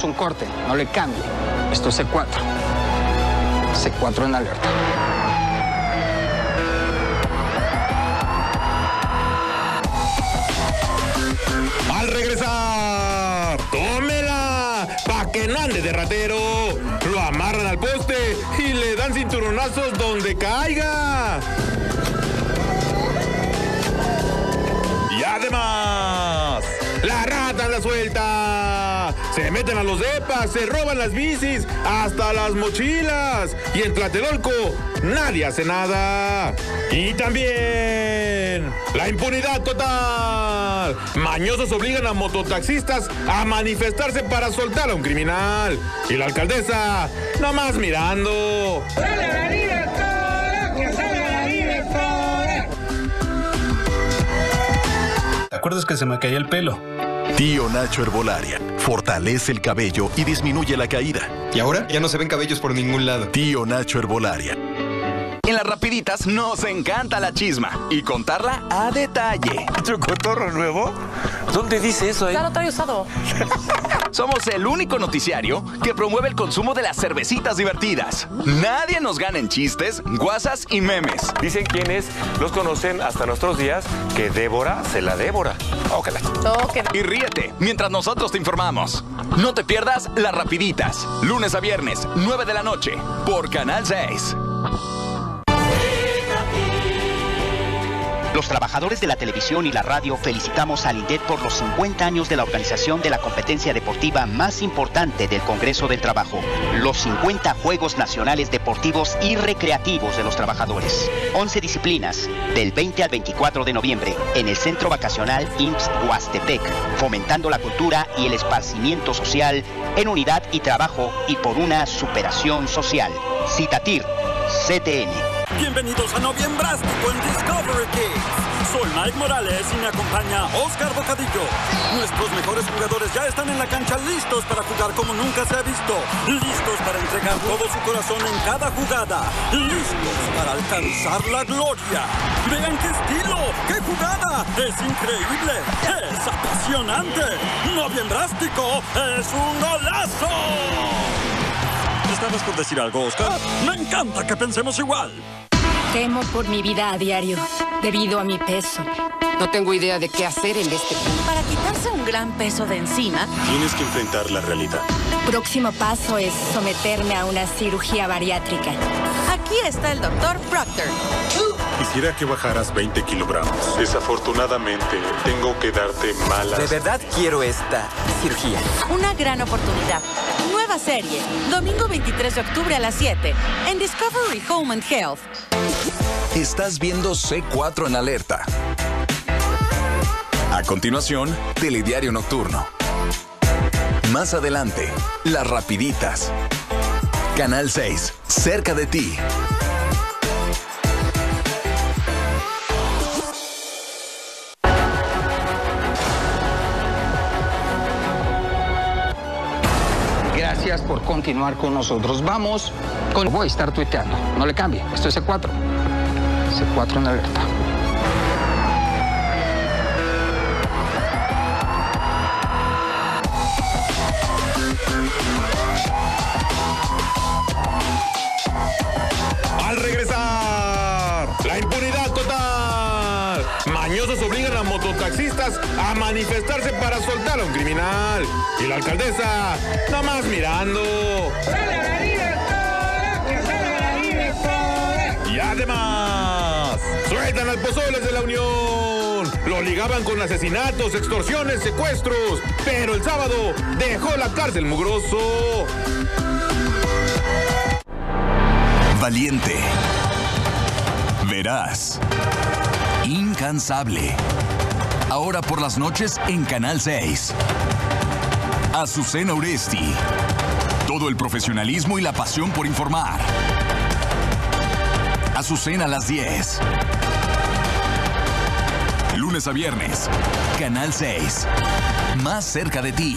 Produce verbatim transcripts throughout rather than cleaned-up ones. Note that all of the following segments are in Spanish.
Vamos a un corte, no le cambie. Esto es C cuatro. C cuatro en alerta. Al regresar, tómela, pa' que no ande de ratero. Lo amarran al poste y le dan cinturonazos donde caiga. Y además, la rata anda suelta. Se meten a los depas, se roban las bicis, hasta las mochilas. Y en Tlatelolco, nadie hace nada. Y también, la impunidad total. Mañosos obligan a mototaxistas a manifestarse para soltar a un criminal. Y la alcaldesa, nomás mirando. ¡Sale a la libertad! ¡Que sale a la libertad! ¿Te acuerdas que se me caía el pelo? Tío Nacho Herbolaria. Fortalece el cabello y disminuye la caída. ¿Y ahora? Ya no se ven cabellos por ningún lado. Tío Nacho Herbolaria. En las rapiditas nos encanta la chisma y contarla a detalle. ¿Tu cotorro nuevo? ¿Dónde dice eso ahí? Ya lo trae usado. Somos el único noticiario que promueve el consumo de las cervecitas divertidas. Nadie nos gana en chistes, guasas y memes. Dicen quienes los conocen hasta nuestros días que Débora se la débora. Ojalá. Okay. Y ríete mientras nosotros te informamos. No te pierdas las rapiditas. Lunes a viernes, nueve de la noche, por Canal seis. Los trabajadores de la televisión y la radio felicitamos al INDET por los cincuenta años de la organización de la competencia deportiva más importante del Congreso del Trabajo, los cincuenta Juegos Nacionales Deportivos y Recreativos de los Trabajadores. once disciplinas, del veinte al veinticuatro de noviembre, en el Centro Vacacional I M S S Huastepec, fomentando la cultura y el esparcimiento social en unidad y trabajo y por una superación social. Citatir, C T N. Bienvenidos a Noviembrástico en Discovery Kids. Soy Mike Morales y me acompaña Oscar Bocadillo. Nuestros mejores jugadores ya están en la cancha listos para jugar como nunca se ha visto. Listos para entregar todo su corazón en cada jugada. Listos para alcanzar la gloria. ¡Vean qué estilo! ¡Qué jugada! ¡Es increíble! ¡Es apasionante! Noviembrástico es un golazo. ¿Estabas por decir algo, Oscar? Me encanta que pensemos igual. Temo por mi vida a diario, debido a mi peso. No tengo idea de qué hacer en este punto. Para quitarse un gran peso de encima, tienes que enfrentar la realidad. Próximo paso es someterme a una cirugía bariátrica. Aquí está el doctor Proctor. Quisiera que bajaras veinte kilogramos. Desafortunadamente, tengo que darte malas. De verdad quiero esta cirugía. Una gran oportunidad. Nueva serie, domingo veintitrés de octubre a las siete, en Discovery Home and Health. Estás viendo C cuatro en alerta. A continuación, Telediario Nocturno. Más adelante, Las Rapiditas. Canal seis, cerca de ti. Gracias por continuar con nosotros. Vamos con... Voy a estar tuiteando. No le cambie. Esto es C cuatro. C cuatro en alerta. Al regresar, la impunidad total. Mañosos obligan a mototaxistas a manifestarse para soltar a un criminal. Y la alcaldesa, nomás mirando. ¡Sale a la libertad! ¡Que sale a la libertad! Y además, sueltan al Pozoles de la Unión. Lo ligaban con asesinatos, extorsiones, secuestros. Pero el sábado dejó la cárcel mugroso. Valiente, veraz, incansable. Ahora por las noches en Canal seis. Azucena Oresti. Todo el profesionalismo y la pasión por informar. Azucena a las diez. Lunes a viernes, Canal seis. Más cerca de ti.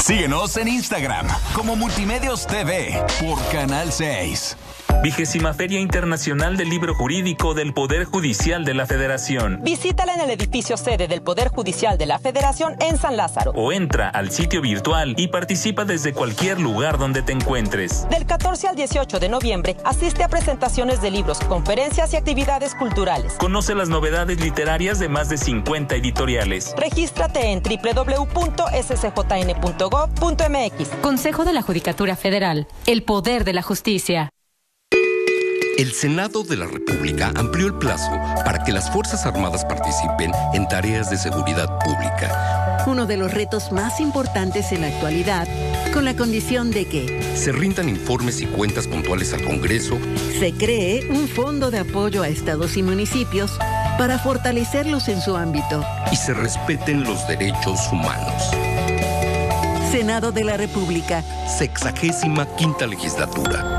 Síguenos en Instagram como Multimedios T V por Canal seis. Vigésima Feria Internacional del Libro Jurídico del Poder Judicial de la Federación. Visítala en el edificio sede del Poder Judicial de la Federación en San Lázaro. O entra al sitio virtual y participa desde cualquier lugar donde te encuentres. Del catorce al dieciocho de noviembre, asiste a presentaciones de libros, conferencias y actividades culturales. Conoce las novedades literarias de más de cincuenta editoriales. Regístrate en doble u doble u doble u punto s c j n punto gov punto m x. Consejo de la Judicatura Federal. El poder de la justicia. El Senado de la República amplió el plazo para que las Fuerzas Armadas participen en tareas de seguridad pública. Uno de los retos más importantes en la actualidad, con la condición de que se rindan informes y cuentas puntuales al Congreso, se cree un fondo de apoyo a estados y municipios para fortalecerlos en su ámbito y se respeten los derechos humanos. Senado de la República. Sexagésima quinta legislatura.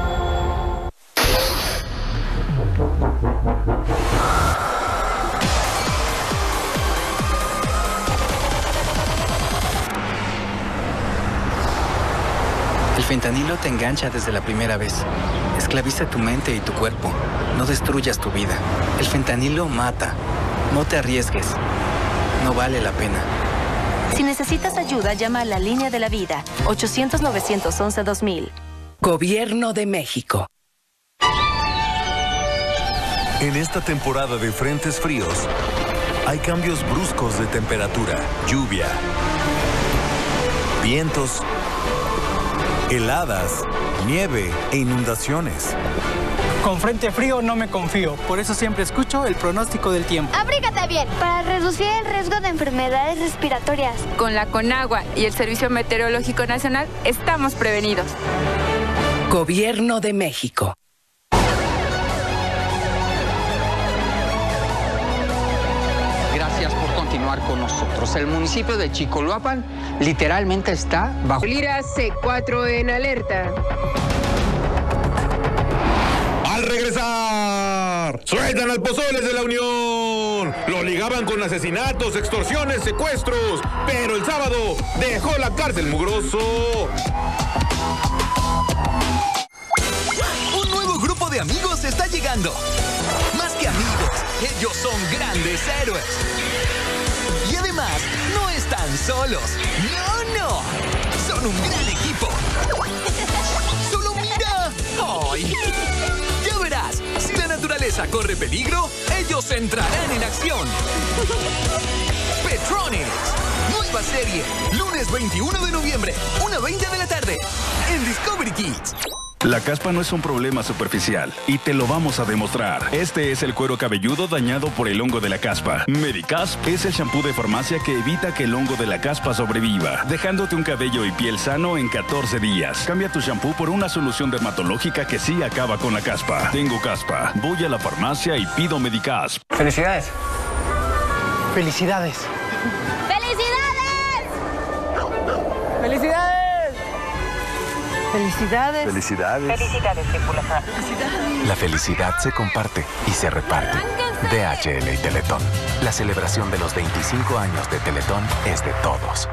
El fentanilo te engancha desde la primera vez. Esclaviza tu mente y tu cuerpo. No destruyas tu vida. El fentanilo mata. No te arriesgues. No vale la pena. Si necesitas ayuda, llama a la Línea de la Vida. ochocientos, novecientos once, dos mil. Gobierno de México. En esta temporada de frentes fríos, hay cambios bruscos de temperatura, lluvia, vientos, heladas, nieve e inundaciones. Con frente frío no me confío, por eso siempre escucho el pronóstico del tiempo. Abrígate bien para reducir el riesgo de enfermedades respiratorias. Con la Conagua y el Servicio Meteorológico Nacional estamos prevenidos. Gobierno de México. Gracias por continuar con nosotros. El municipio de Chicoloapan literalmente está bajo... Lira C cuatro en alerta. Al regresar, sueltan al Pozoles de la Unión. Lo ligaban con asesinatos, extorsiones, secuestros. Pero el sábado dejó la cárcel mugroso. Un nuevo grupo de amigos está llegando. Más que amigos, ellos son grandes héroes. Y además, no están solos. No, no. Son un gran equipo. ¡Solo mira! ¡Ay! Ya verás, si la naturaleza corre peligro, ellos entrarán en acción. Petronis. Nueva serie, lunes veintiuno de noviembre, una veinte de la tarde, en Discovery Kids. La caspa no es un problema superficial y te lo vamos a demostrar. Este es el cuero cabelludo dañado por el hongo de la caspa. Medicasp es el shampoo de farmacia que evita que el hongo de la caspa sobreviva, dejándote un cabello y piel sano en catorce días. Cambia tu shampoo por una solución dermatológica que sí acaba con la caspa. Tengo caspa, voy a la farmacia y pido Medicasp. Felicidades. Felicidades. ¡Felicidades! ¡Felicidades! Felicidades. Felicidades. Felicidades, tripulación. La felicidad se comparte y se reparte. D H L y Teletón. La celebración de los veinticinco años de Teletón es de todos.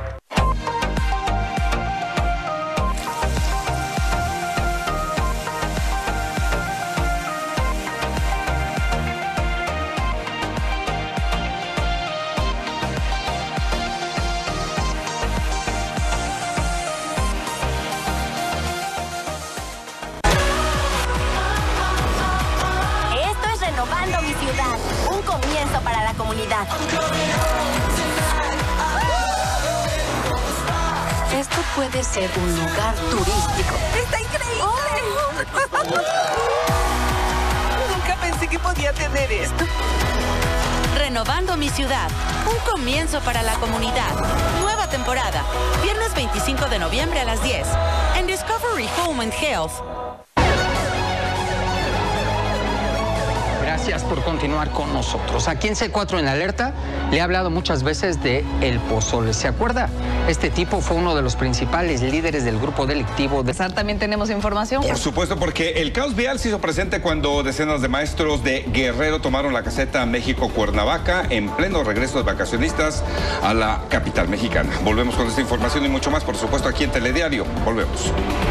Para la comunidad. Esto puede ser un lugar turístico. ¡Está increíble! Nunca pensé que podía tener esto. Renovando mi ciudad. Un comienzo para la comunidad. Nueva temporada. Viernes veinticinco de noviembre a las diez. En Discovery Home and Health. Gracias por continuar con nosotros. Aquí en C cuatro en Alerta le he hablado muchas veces de El Pozole. ¿Se acuerda? Este tipo fue uno de los principales líderes del grupo delictivo de... También tenemos información. Por supuesto, porque el caos vial se hizo presente cuando decenas de maestros de Guerrero tomaron la caseta México-Cuernavaca en pleno regreso de vacacionistas a la capital mexicana. Volvemos con esta información y mucho más, por supuesto, aquí en Telediario. Volvemos.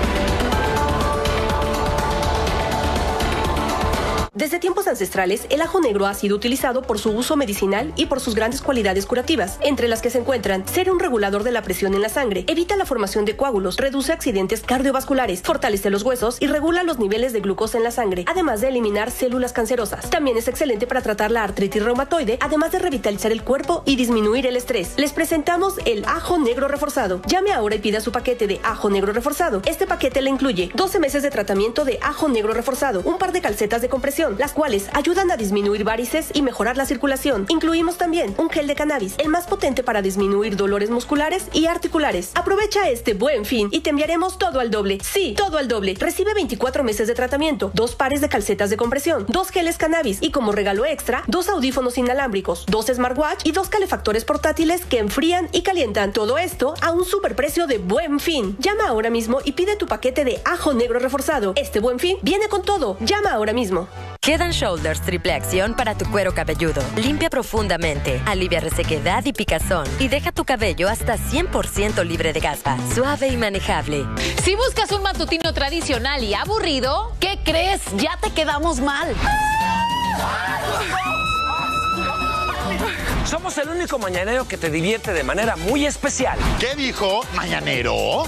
Desde tiempos ancestrales, el ajo negro ha sido utilizado por su uso medicinal y por sus grandes cualidades curativas, entre las que se encuentran ser un regulador de la presión en la sangre, evita la formación de coágulos, reduce accidentes cardiovasculares, fortalece los huesos y regula los niveles de glucosa en la sangre, además de eliminar células cancerosas. También es excelente para tratar la artritis reumatoide, además de revitalizar el cuerpo y disminuir el estrés. Les presentamos el ajo negro reforzado. Llame ahora y pida su paquete de ajo negro reforzado. Este paquete le incluye doce meses de tratamiento de ajo negro reforzado, un par de calcetas de compresión, las cuales ayudan a disminuir varices y mejorar la circulación. Incluimos también un gel de cannabis, el más potente para disminuir dolores musculares y articulares. Aprovecha este Buen Fin y te enviaremos todo al doble. Sí, todo al doble. Recibe veinticuatro meses de tratamiento, dos pares de calcetas de compresión, dos geles cannabis y como regalo extra, dos audífonos inalámbricos, dos smartwatch y dos calefactores portátiles que enfrían y calientan. Todo esto a un superprecio de Buen Fin. Llama ahora mismo y pide tu paquete de ajo negro reforzado. Este Buen Fin viene con todo. Llama ahora mismo. Head and Shoulders Triple Acción para tu cuero cabelludo. Limpia profundamente, alivia resequedad y picazón y deja tu cabello hasta cien por ciento libre de caspa, suave y manejable. Si buscas un matutino tradicional y aburrido, ¿qué crees? Ya te quedamos mal. Somos el único mañanero que te divierte de manera muy especial. ¿Qué dijo? ¿Mañanero?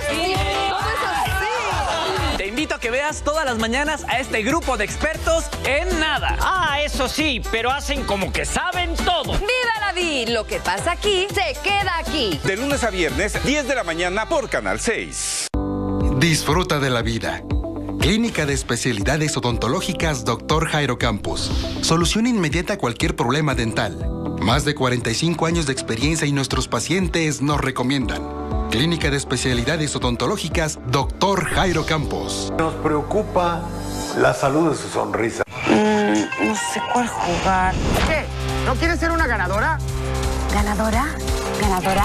Te invito a que veas todas las mañanas a este grupo de expertos en nada. Ah, eso sí, pero hacen como que saben todo. ¡Viva la vida! Lo que pasa aquí, se queda aquí. De lunes a viernes, diez de la mañana por Canal seis. Disfruta de la vida. Clínica de Especialidades Odontológicas doctor Jairo Campos. Solución inmediata a cualquier problema dental. Más de cuarenta y cinco años de experiencia y nuestros pacientes nos recomiendan. Clínica de Especialidades Odontológicas doctor Jairo Campos. Nos preocupa la salud de su sonrisa. Mm, no sé cuál jugar. ¿Qué? ¿No quieres ser una ganadora? ¿Ganadora? ¿Ganadora?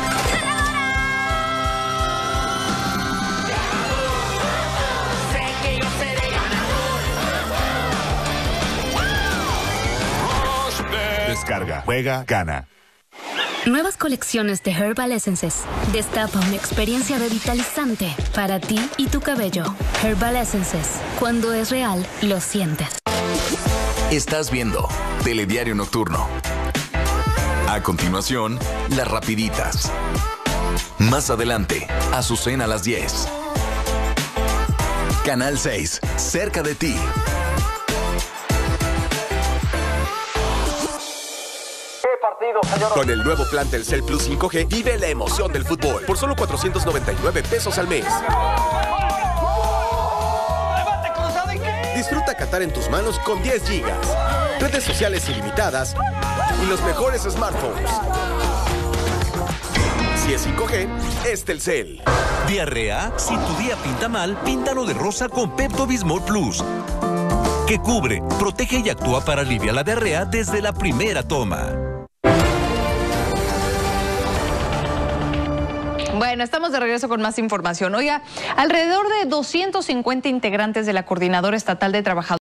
Descarga, juega, gana. Nuevas colecciones de Herbal Essences. Destapa una experiencia revitalizante para ti y tu cabello. Herbal Essences. Cuando es real, lo sientes. Estás viendo Telediario Nocturno. A continuación, Las Rapiditas. Más adelante, Azucena a las diez. Canal seis, cerca de ti. Con el nuevo plan Telcel Plus cinco G, vive la emoción del fútbol por solo cuatrocientos noventa y nueve pesos al mes. Disfruta Qatar en tus manos con diez gigas, redes sociales ilimitadas y los mejores smartphones. Si es cinco G, es Telcel. ¿Diarrea? Si tu día pinta mal, píntalo de rosa con Pepto-Bismol Plus, que cubre, protege y actúa para aliviar la diarrea desde la primera toma. Bueno, estamos de regreso con más información. Oiga, alrededor de doscientos cincuenta integrantes de la Coordinadora Estatal de Trabajadores